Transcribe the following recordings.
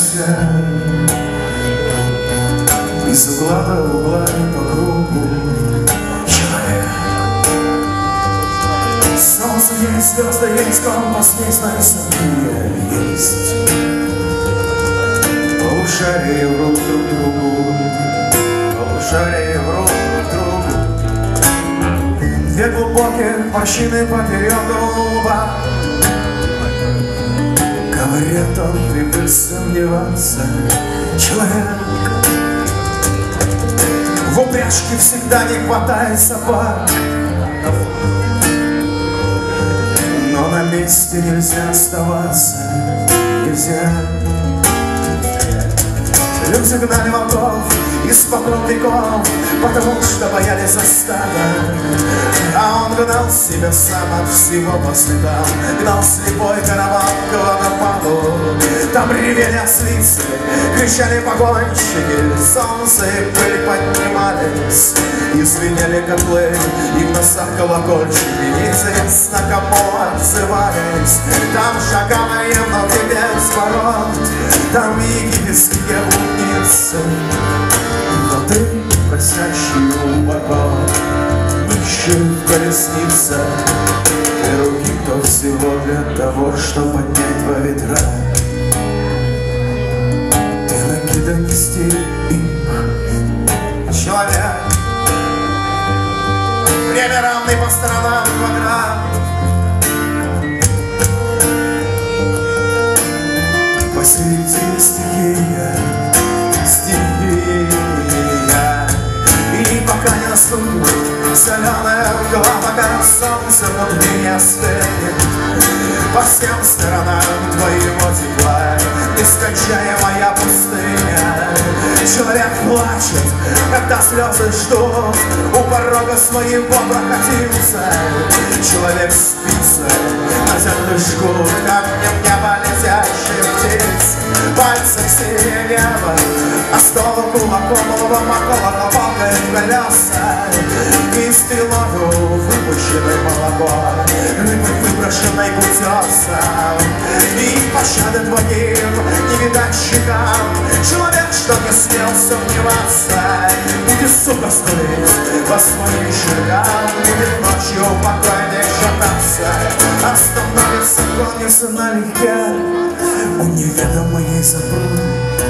себя из угла до угла и по кругу. Человек. Солнце есть, звезды есть, компас есть, но и сомнения есть. Полушария врут друг другу, полушария врут друг другу. Две глубокие морщины поперек лба. Говорят, он привык сомневаться. Человек. В упряжке всегда не хватает собак, но на месте нельзя оставаться, нельзя. Люди гнали волков из-под веков, потому что боялись за стадо. А он гнал себя сам от всего по следам, гнал слепой караван к водопаду. Там ревели ослицы, кричали погонщики, солнце и пыль поднимались, и звенели котлы, и в носах колокольчики, неизвестно кому отзывались. Там шагали многие без ворот, там египетские блудницы, но ты, просящий у ворот, нищий в колеснице, и руки то всего для того, чтобы поднять два ветра. Ты ноги донести их. Человек, время равный по сторонам квадрат. Посередине стихия, стихия. И пока не наступит соленая мгла, пока солнце внутри не остынет, по всем сторонам твоего тепла нескончаемая пустыня. Человек плачет, когда слезы ждут, у порога своего прокатился. Человек спится, на землю жгут камнем неба летящих птиц. Пальцем синее небо, а стол кулаком колокол палкой в колеса. И стрелою выпущенной молоко, рыбой выброшенной утесом. И пощады двоим не видать щекам. Человек, что не смел сомневаться, будет сука строить по своим шагам, будет ночью покойник шататься, остановится, клонится налегке у неведомой запруды.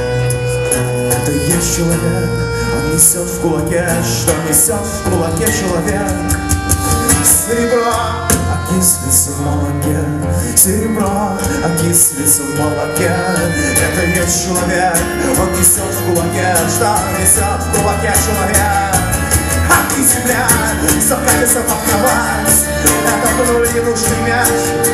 Это есть человек, он несет в кулаке, что несет в кулаке человек. Серебро окислится в молоке, серебро окислится в молоке. Это есть человек, он несет в кулаке, что несет в кулаке человек. А ты, земля, закатится под кровать, это пнули ненужный мяч.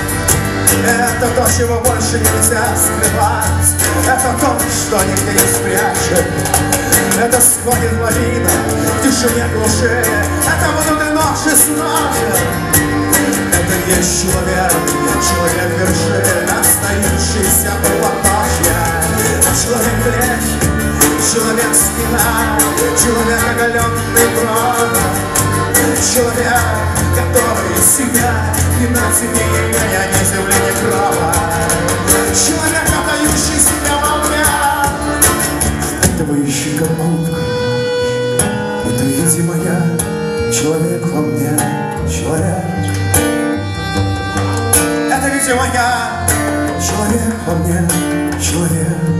Это то, чего больше нельзя скрывать, это то, что нигде не спрячет. Это сходит лавина в тишине глуши, это будут и ночи снова. Это есть человек, человек вершин, остающийся полномочия. Человек плечи, человек спина, человек оголенный провод. Человек, который себя ни на тебе, имея ни земли, ни крова. Человек, отдающий себя во огня, впитывающий как губка. Это, видимо, я, человек во мне, человек. Это, видимо, я, человек во мне, человек.